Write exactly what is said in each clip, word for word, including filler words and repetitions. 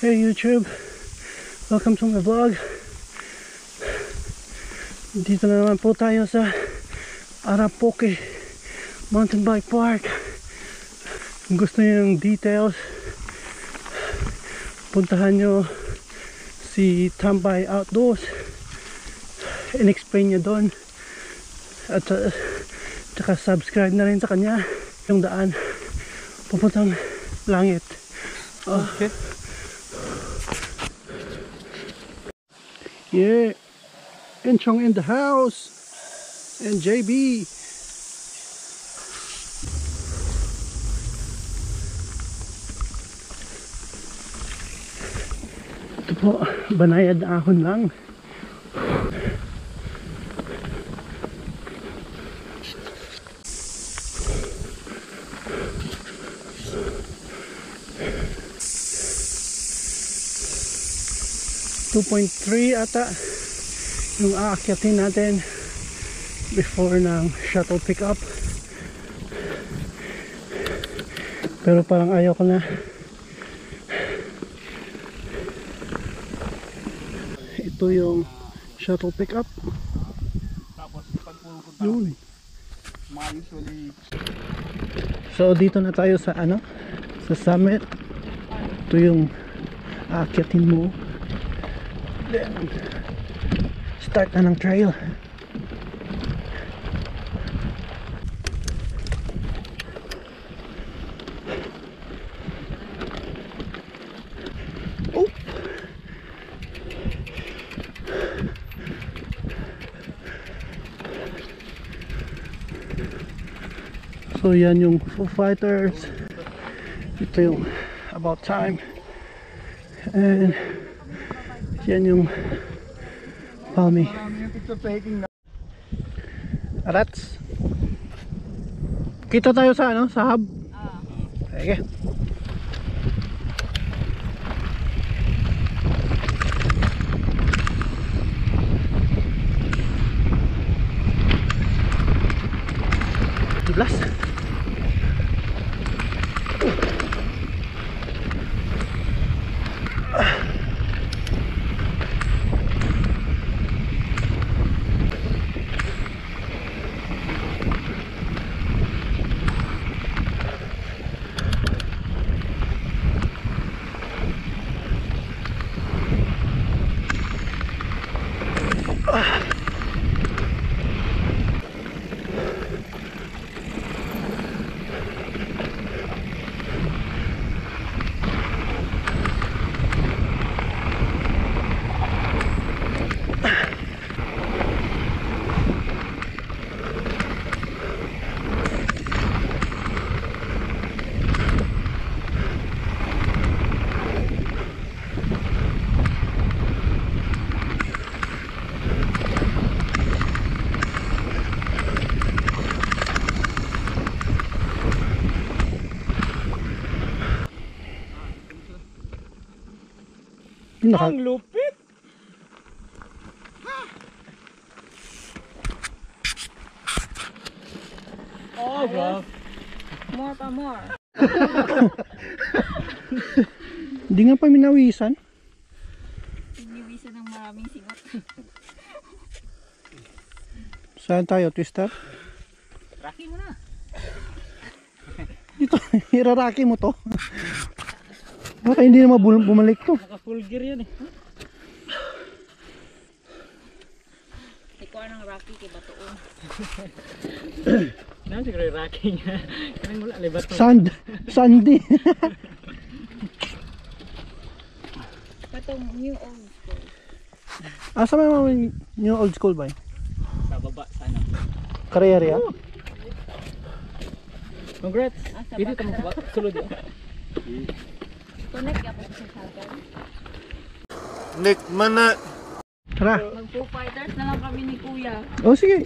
Hey YouTube, welcome to my vlog. Dito na naman po tayo sa Arapoque Mountain Bike Park. Kung gusto niyo ng details, puntahan nyo si Tambay Outdoors, in-explain niya doon. At uh, tsaka subscribe na rin sa kanya. Yung daan pupuntang langit. Oh. Okay. Yeah, Enchong in the house, and J B. Ito po, banayad na ahon lang. two point three ata yung aakyatin natin before ng shuttle pickup, pero parang ayaw ko na. Ito yung shuttle pickup. Tapos pagpupunta yun. Mga usually. So dito na tayo sa ano, sa summit. Ito yung aakyatin mo. Then, start na ng trail. Oh. So yan yung Foo Fighters. Ito yung About Time. And yan yung Palmy. Rats. Kita tayo sa ano, sa hub. Ah. Okay. Blast. Naka... Ang lupit. Oh, bro. More pa more. Hindi nga pa minawisan. Minawisan ng maraming singot. Saan tayo, Twister? Raki mo na. Ito, iraraki mo to. Baka hindi na bumalik to. Naka full gear yan eh. Ikaw anong Rocky kay Batoon. Ano siguro yung Rocky niya? Kanang mula libat to. Sand. Sandy. Patong new old school. Asa may mga new old school ba? Sa baba sana. Karera? Congrats. Dito tamo sulod yun. Connect ako sa salgan. Nick mana. Tara. Mag Foo Fighters na lang kami ni Kuya. Oh sige.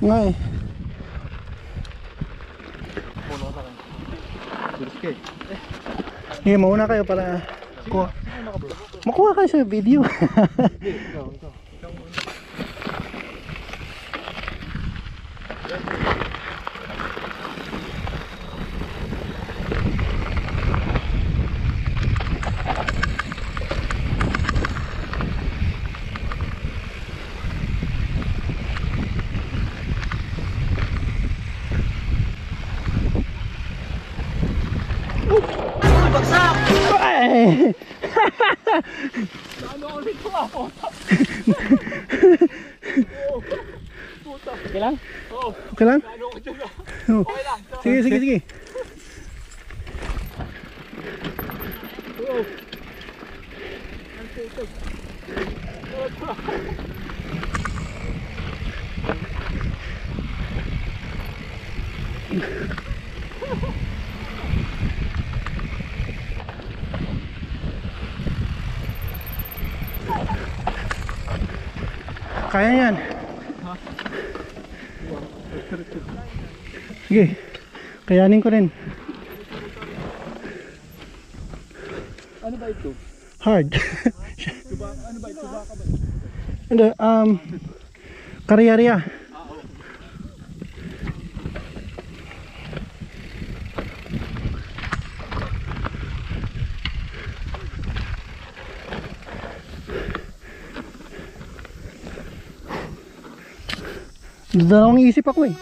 nga eh. Sige, mauna kayo para kuha. Makuha kayo sa video. Ay! Okay lang? Okay lang? Oh. Sige, sige, sige. Kaya yan. Sige, kayanin ko rin. Ano ba ito? Hard. Ano ba ito? Baka ba? Hindi, um, karya-rya. Dalawang isip ako eh.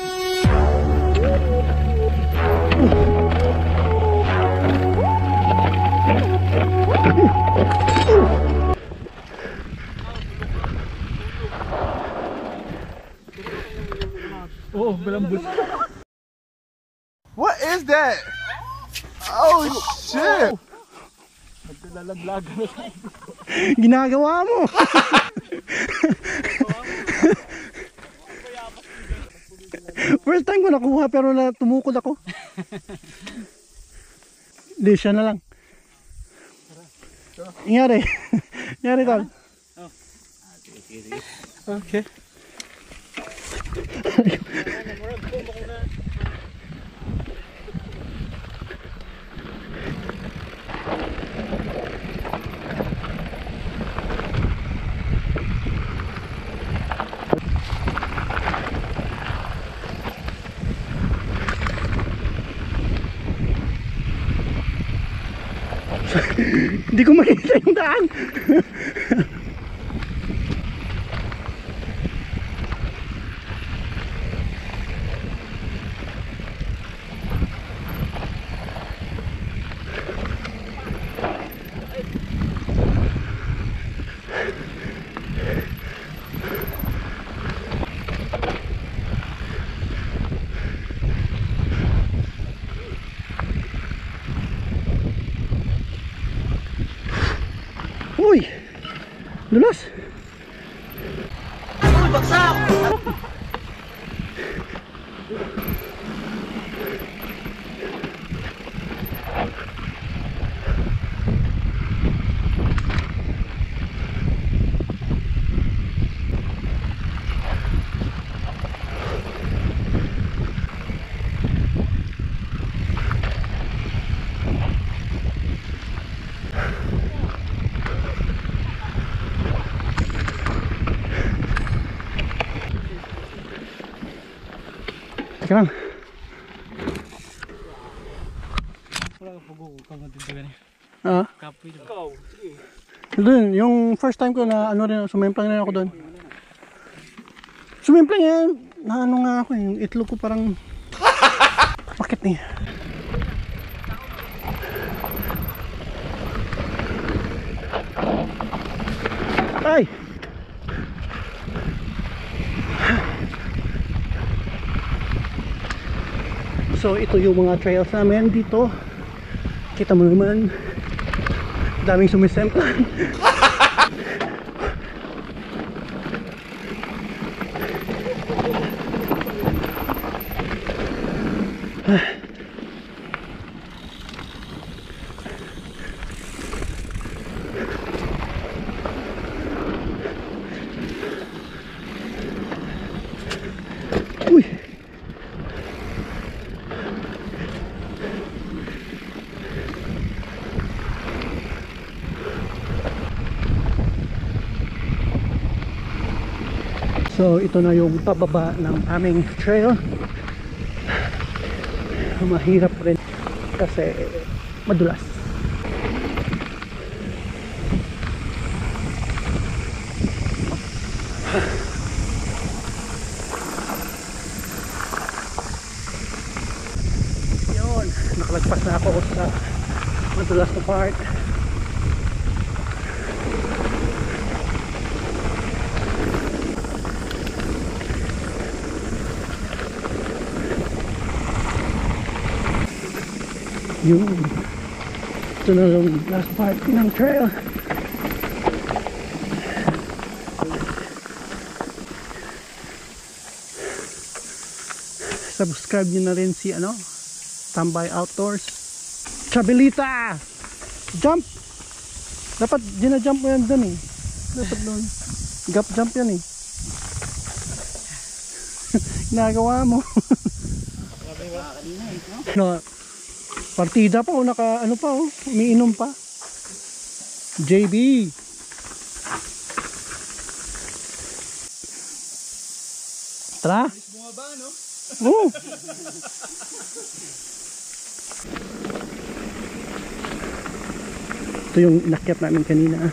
Oh, malambot. What is that? Oh shit! Naglalaglag na sa Ginagawa mo. First time ko nakuha pero na tumukod ako. Hindi, siya na lang. Ingari. Ingari tol. Okay. Hindi ko makita yung daan. Uy! Dulas! Uy! Bagsak! Teka lang. Wala ka pugo kang magdagdagan eh. Ah? Kapoy na. ikaw. Sige. Doon, yung first time ko na ano rin, sumimplang rin ako doon. Sumimplang yan. Na ano nga ako, yung itlog ko parang bakit niya? Ay! So ito yung mga trails namin dito. Kita mo naman, daming sumisemplan. So ito na yung pababa ng aming trail. Mahirap rin kasi madulas. Yun, nakalagpas na ako sa madulas na part. Yun, ito na yung last part ng trail. Subscribe nyo na rin si ano, Tambay Outdoors. Chabelita! Jump! Dapat gina-jump mo yan dun eh. Dapat dun. Gap jump yan eh. Ginagawa mo. No, partida pa o naka ano pa oh, umiinom pa. J B. Tara. Bumaba, no? Oh. Ito yung inakyat namin kanina.